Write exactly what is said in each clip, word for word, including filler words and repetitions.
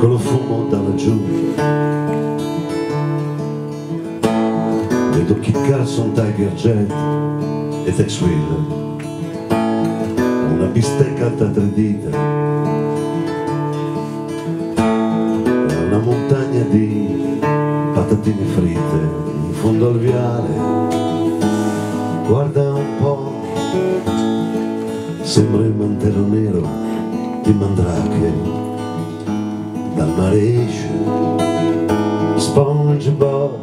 piccolo fumo da laggiù, vedo Kit Carson, Tiger Jet e Tex Will, una bistecca alta tre dita, una montagna di patatine fritte in fondo al viale. Guarda un po', sembra il mantello nero di Mandrake, dal mare esce SpongeBob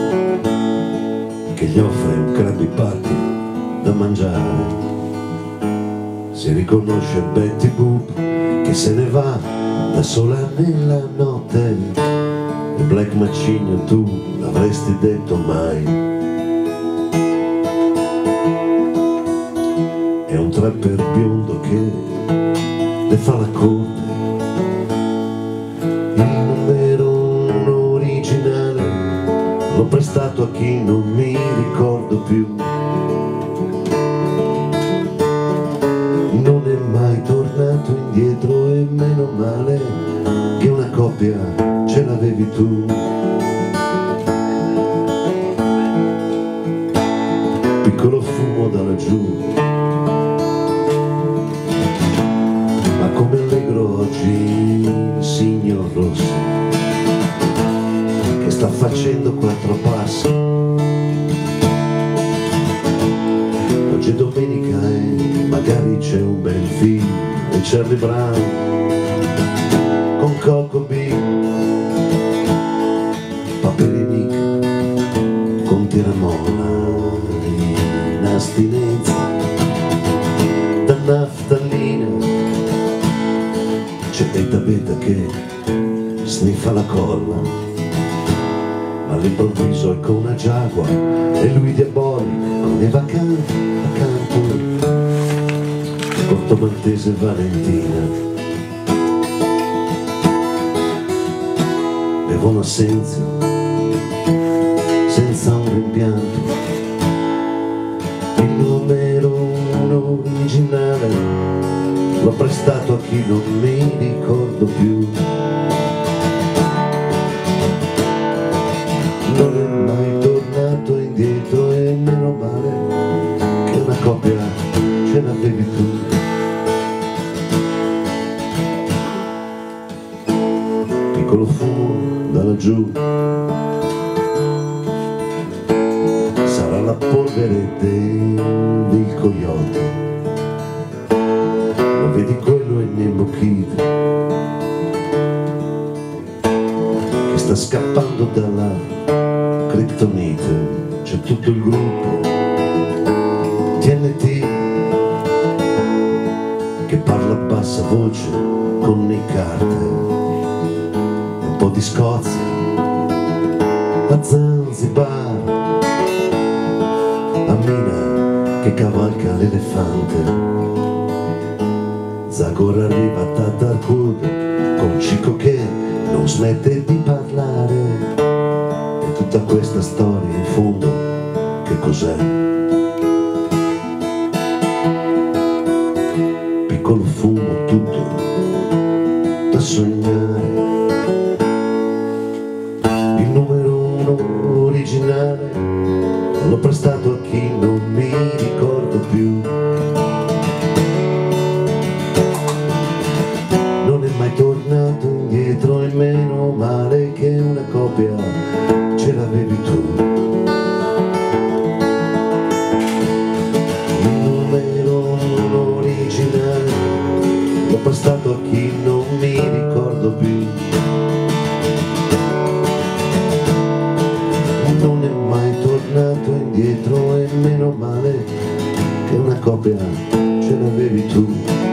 che gli offre un Krabby Patty da mangiare. Si riconosce Betty Boop che se ne va da sola nella notte, e Black Macigno tu l'avresti detto mai. È un trapper biondo che le fa la corte, il numero uno originale l'ho prestato a chi non mi ricordo più. Non è mai tornato indietro e meno male che una coppia ce l'avevi tu. Piccolo fumo da laggiù, ma come allegro oggi il signor Rossi che sta facendo quattro passi. Oggi è domenica e magari c'è un bel film e Charlie Brown con Coco B, Papelinic con Tiramona in astinenza da naftalina. C'è Beta Beta che sniffa la colla, ma all'improvviso è con una Jaguar e lui diabolico con Eva Khan accanto, Corto Maltese Valentina. Bevono senza, senza un rimpianto, il numero uno originale l'ho prestato a chi non mi ricordo più. Non è mai tornato indietro e meno male che una coppia ce l'avevi tu. Piccolo fumo da laggiù, sarà la polvere del coyote, lo vedi, quello è Nemo Kid che sta scappando dalla Kryptonite. C'è tutto il gruppo T N T che parla a bassa voce con Nick Carter, un po' di Scozia a Zanzibar, Amina che cavalca l'elefante, Zagor arriva a Tatarkud con Cico che non smette di parlare. E tutta questa storia in fondo che cos'è? Piccolo fumo tutto da sognare, il numero uno originale l'ho prestato a chi non mi ricordo più. Non è mai tornato indietro e meno male che una coppia ce l'avevi tu. Il numero uno originale l'ho prestato a chi non mi ricordo più. Non è mai tornato indietro e meno male che una coppia ce l'avevi tu.